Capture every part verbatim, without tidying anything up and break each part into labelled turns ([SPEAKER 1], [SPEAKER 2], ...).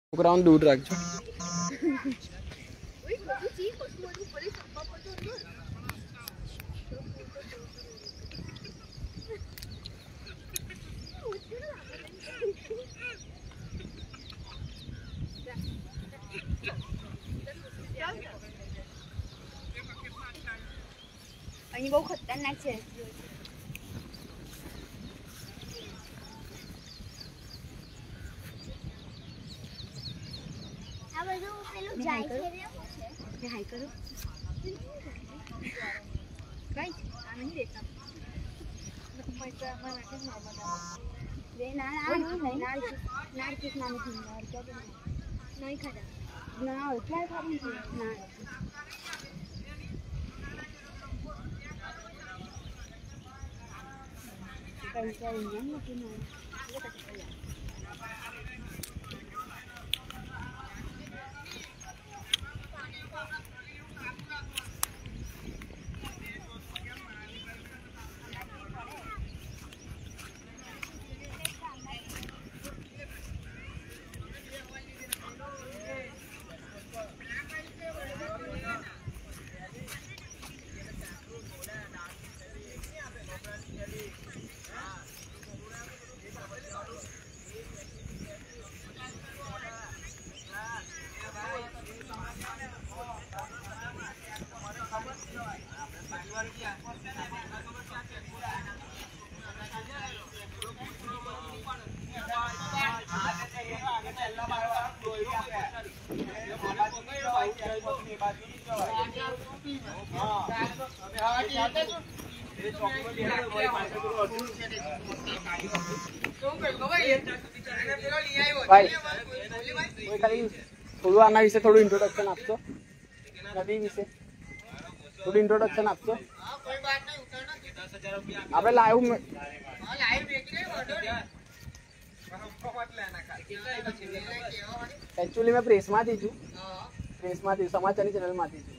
[SPEAKER 1] છોકરાઓને દૂર રાખજો.
[SPEAKER 2] અહીં બહુ ખતરનાક છે. આ બધું પેલું જાય છે રે છે હાઈ કરો કઈ આ નહીં દેતા પૈસા મને કે ના બતા રે ના ના નહીં ના ના કિસ ના નહીં ના કે નહીં ખાતા ના એટલે ખાલી ના પૈસા નહીં નથી ના
[SPEAKER 1] થોડું આના વિશે થોડું ઇન્ટ્રોડક્શન આપશો નદી વિશે થોડું ઇન્ટ્રોડક્શન આપશો આપણે લાઈવ एक्चुअली मैं प्रेस में थी छू प्रेस में थी समाचार चैनल में थी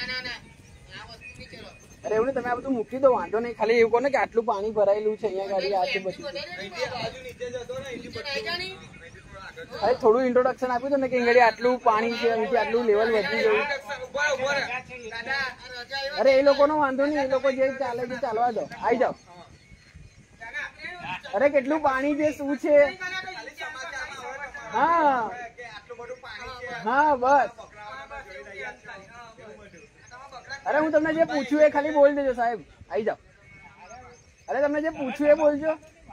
[SPEAKER 1] अरे એવું નહીં તમે આ બધું મૂકી દો વાંધો નહીં ખાલી એવું કહો ને કે આટલું પાણી ભરાયેલું છે અહીંયા ગાડી આ છે બધું અરે થોડું ઇન્ટ્રોડક્શન આપ્યું તો ને કે અહીંયા આટલું પાણી છે અહીંથી આટલું લેવલ વધી ગયું અરે એ લોકોનો વાંધો નહીં એ લોકો જે ચાલે છે ચાલવા દો આવી જાઓ અરે કેટલું પાણી છે શું છે હા હા બસ અરે હું તમને જે પૂછ્યું એ ખાલી બોલ દેજો સાહેબ આવી જાઓ અરે તમને જે પૂછ્યું એ બોલજો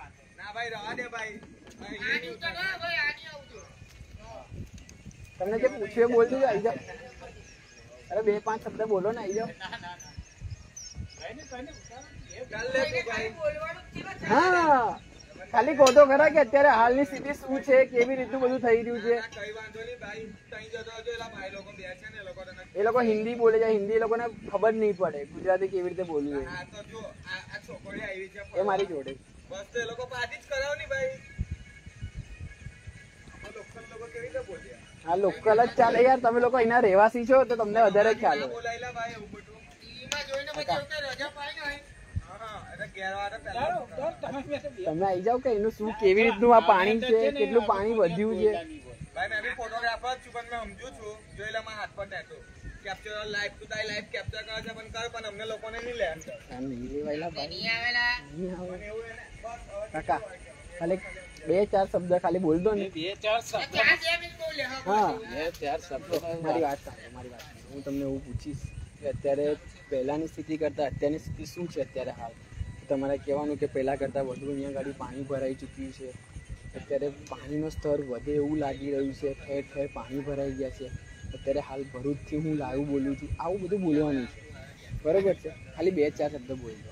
[SPEAKER 1] તમને જે પૂછ્યું એ બોલ દેજો આવી જાઓ અરે બે પાંચ શબ્દ બોલો ને આવી જાઓ હા ખાલી કહો તો ખરા કે અત્યારે હાલની સ્થિતિ શું છે કેવી રીતનું બધું થઈ રહ્યું છે એ લોકો હિન્દી બોલે છે હિન્દી એ લોકોને ખબર નહીં પડે ગુજરાતી કેવી રીતે બોલવું એ મારી જોડે હા લોકલ જ ચાલે યાર તમે લોકો અહીંના રહેવાસી છો તો તમને વધારે ખ્યાલ હોય તમે આવી જાવ કે એનું શું કેવી રીતનું આ પાણી છે કેટલું પાણી વધ્યું છે
[SPEAKER 3] ભાઈ મેં બી ફોટોગ્રાફર છું પણ મેં સમજુ છું જોઈ લે મારા હાથ પર ટેટુ કેપ્ચર લાઈવ ટુ તાઈ લાઈવ કેપ્ચર કરે છે પણ કર પણ અમને લોકોને નહીં લે એમ
[SPEAKER 1] નહીં લેવાયલા ભાઈ નહીં આવેલા કાકા ખાલી બે ચાર શબ્દ ખાલી બોલ દો ને બે ચાર શબ્દ હા બે ચાર શબ્દ મારી વાત સાંભળો મારી વાત હું તમને એવું પૂછીશ કે અત્યારે પહેલાની સ્થિતિ કરતા અત્યારની સ્થિતિ શું છે અત્યારે હાલ તમારે કહેવાનું કે પહેલાં કરતાં વધુ અહીંયા ગાડી પાણી ભરાઈ ચૂક્યું છે અત્યારે પાણીનો સ્તર વધે એવું લાગી રહ્યું છે ઠેર ઠેર પાણી ભરાઈ ગયા છે અત્યારે હાલ ભરૂચથી હું લાઈવ બોલું છું આવું બધું બોલવાનું છે બરોબર છે ખાલી બે ચાર શબ્દ બોલજો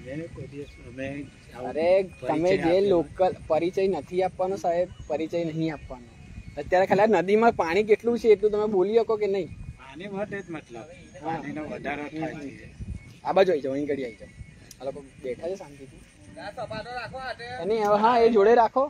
[SPEAKER 1] અરે તમે જે લોકલ પરિચય નથી આપવાનો સાહેબ પરિચય નહીં આપવાનો અત્યારે ખાલી નદીમાં પાણી કેટલું છે એટલું તમે બોલી શકો કે નહીં
[SPEAKER 4] પાણી માટે જ મતલબ પાણીનો વધારો થાય છે
[SPEAKER 1] આ બાજુ આવી જાઓ અહીં ઘડી આવી જાઓ આ લોકો બેઠા છે શાંતિથી એની હા એ જોડે રાખો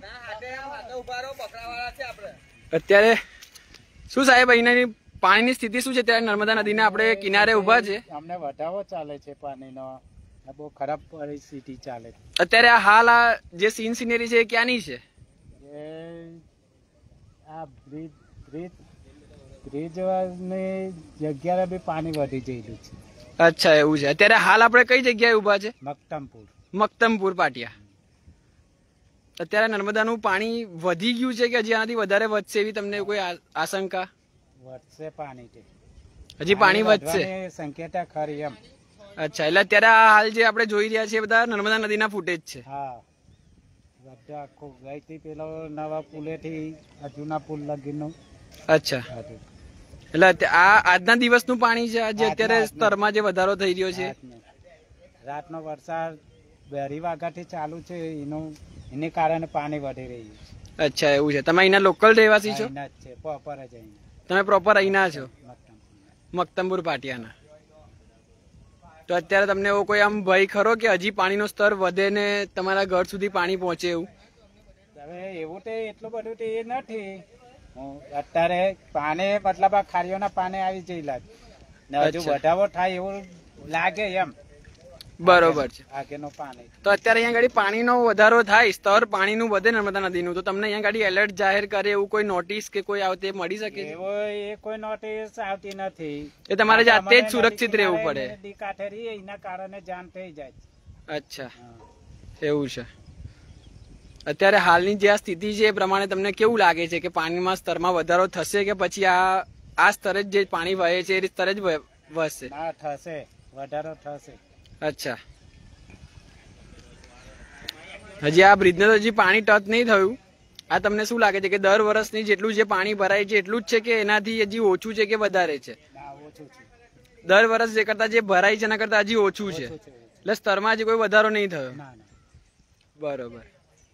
[SPEAKER 1] અત્યારે શું સાહેબ અહીંની પાણીની સ્થિતિ શું છે? ત્યારે નર્મદા નદીના આપણે કિનારે ઉભા છે.
[SPEAKER 4] અમને વધાવો ચાલે છે પાણીનો, બહુ ખરાબ પરિસ્થિતિ ચાલે છે
[SPEAKER 1] અત્યારે. આ હાલ આ જે સીન સિનેરી છે એ ક્યાંની છે?
[SPEAKER 4] એ આ બ્રિજ બ્રિજ બ્રિજની જગ્યાએ બી પાણી વધી ગયેલું છે.
[SPEAKER 1] અચ્છા એવું છે. અત્યારે હાલ આપણે કઈ જગ્યાએ ઉભા છે?
[SPEAKER 4] મક્તમપુર.
[SPEAKER 1] મક્તમપુર પાટિયા. અત્યારે નર્મદાનું પાણી વધી ગયું છે કે હજી આનાથી વધારે વધશે એવી તમને કોઈ આ- આશંકા?
[SPEAKER 4] વધશે પાણી તે
[SPEAKER 1] હજી પાણી વધશે.
[SPEAKER 4] વધવાની શક્યતા ખરી એમ.
[SPEAKER 1] અચ્છા એટલે અત્યારે આ હાલ જે આપણે જોઈ રહ્યા છીએ એ બધા નર્મદા નદીના ફૂટેજ છે.
[SPEAKER 4] હા બધા આખું ગઈથી પેલો નવા પુલેથી આ જૂના પુલ લગીનું
[SPEAKER 1] અચ્છા
[SPEAKER 4] હતું.
[SPEAKER 1] એટલે અત્યા- આ આજના દિવસનું પાણી છે આજે
[SPEAKER 4] આજના-
[SPEAKER 1] અત્યારે
[SPEAKER 4] આજના.
[SPEAKER 1] સ્તરમાં જે વધારો થઈ રહ્યો છે?
[SPEAKER 4] રાતનો રાતનો વરસાદ બેરી વાગ્યાથી ચાલુ છે એનું એને કારણે પાણી વધી રહ્યું છે.
[SPEAKER 1] અચ્છા એવું છે. તમે અહીંના લોકલ રહેવાસી છો?
[SPEAKER 4] અહીંના જ છે પ્રોપર જ અહીંના.
[SPEAKER 1] તમે પ્રોપર અહીંના છો?
[SPEAKER 4] મક્તમપુરના.
[SPEAKER 1] મક્તમપુર પાટિયાના. તો અત્યારે તમને એવો કોઈ આમ ભય ખરો કે હજી પાણીનો સ્તર વધે ને તમારા ઘર સુધી પાણી પહોંચે એવું?
[SPEAKER 4] હવે એવું તો એટલું બધું તો એ નથી. હું અત્યારે પાણી મતલબ આ ખારીઓના પાણી આવી જયેલા છે. ને હજુ
[SPEAKER 1] અચ્છા.
[SPEAKER 4] વધારો થાય એવું લાગે એમ
[SPEAKER 1] બરોબર છે.
[SPEAKER 4] આગળનું પાણી.
[SPEAKER 1] તો અત્યારે અહીંયા ગાડી પાણીનો વધારો થાય, સ્તર પાણીનું વધે નર્મદા નદીનું, તો તમને અહીંયા ગાડી એલર્ટ જાહેર કરે એવું કોઈ નોટિસ કે કોઈ આવતે મળી શકે છે?
[SPEAKER 4] એવો એ કોઈ નોટિસ આવતી નથી.
[SPEAKER 1] એ તમારે જાતે જ
[SPEAKER 4] અમારે
[SPEAKER 1] સુરક્ષિત
[SPEAKER 4] નદી
[SPEAKER 1] રહેવું
[SPEAKER 4] કિનારે
[SPEAKER 1] પડે.
[SPEAKER 4] નદી કાંઠે રહીએ એના કારણે જાણ થઈ જાય છે.
[SPEAKER 1] અચ્છા
[SPEAKER 4] હા.
[SPEAKER 1] એવું છે. અત્યારે હાલની જે આ સ્થિતિ છે એ પ્રમાણે તમને કેવું લાગે છે કે પાણીમાં સ્તરમાં વધારો થશે કે પછી આ આ સ્તરે જ જે પાણી વહે છે એ સ્તરે જ વહ- વહશે?
[SPEAKER 4] ના થશે, વધારો થશે.
[SPEAKER 1] અચ્છા હજી આ બ્રિજને તો હજી પાણી ટચ નહીં થયું. આ તમને શું લાગે છે કે દર વર્ષની જેટલું જે પાણી ભરાય છે એટલું જ છે કે એનાથી હજી ઓછું છે કે વધારે છે?
[SPEAKER 4] ના ઓછું છે,
[SPEAKER 1] દર વર્ષ જે કરતા જે ભરાય છે એના કરતા હજી ઓછું છે.
[SPEAKER 4] ઓછું છે.
[SPEAKER 1] એટલે સ્તરમાં હજી કોઈ વધારો નહીં થયો.
[SPEAKER 4] ના ના
[SPEAKER 1] બરોબર.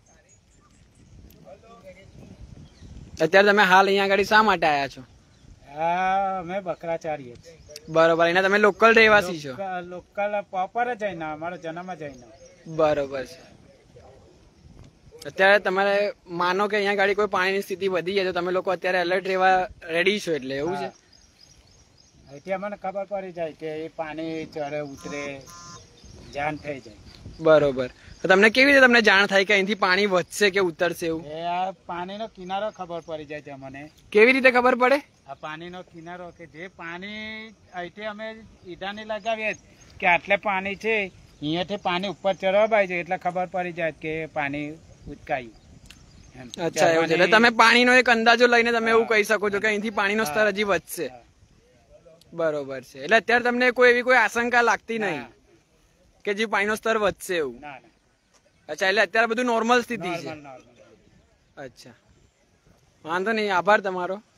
[SPEAKER 1] અત્યારે તમે હાલ અહીંયા આગળ શા માટે આયા છો?
[SPEAKER 4] આ અમે બકરા ચારીએ છીએ.
[SPEAKER 1] બરોબર. એના તમે લોકલ રહેવાસી છો?
[SPEAKER 4] લોકલ- લોકલ પ્રોપર જ જઈને અમારો જન્મ જ જઈને.
[SPEAKER 1] બરોબર છે. અત્યારે તમારે માનો કે અહીંયા ગાડી કોઈ પાણીની સ્થિતિ વધી જાય તો તમે લોકો અત્યારે એલર્ટ રહેવા રેડી છો એટલે એવું છે?
[SPEAKER 4] અહીંથી અમને ખબર પડી જાય કે એ પાણી ચડે ઉતરે જાણ થઈ જાય.
[SPEAKER 1] બરોબર. તો તમને કેવી રીતે તમને જાણ થાય કે અહીંથી પાણી વધશે કે ઉતરશે એવું?
[SPEAKER 4] એ આ પાણીનો કિનારો ખબર પડી જાય છે અમને.
[SPEAKER 1] કેવી રીતે ખબર પડે?
[SPEAKER 4] આ પાણીનો કિનારો કે જે પાણી અહીંથી અમે ઈડાની લગાવીએ કે આટલે પાણી છે અહીંયાથી પાણી ઉપર ચડવાય છે એટલે ખબર પડી જાય કે પાણી ઉચકાયું એમ.
[SPEAKER 1] અચ્છા એવું છે. એટલે તમે પાણીનો એક અંદાજો લઈને તમે એવું કહી શકો છો કે અહીંથી પાણીનો સ્તર હજી વધશે.
[SPEAKER 4] હા.
[SPEAKER 1] બરોબર છે. એટલે અત્યારે તમને કોઈ એવી કોઈ આશંકા લાગતી નહીં
[SPEAKER 4] ના.
[SPEAKER 1] કે જે પાણીનો સ્તર વધશે એવું?
[SPEAKER 4] ના ના
[SPEAKER 1] અચ્છા એટલે અત્યારે બધું નોર્મલ સ્થિતિ છે.
[SPEAKER 4] Normal normal.
[SPEAKER 1] અચ્છા વાંધો નહીં. આભાર તમારો.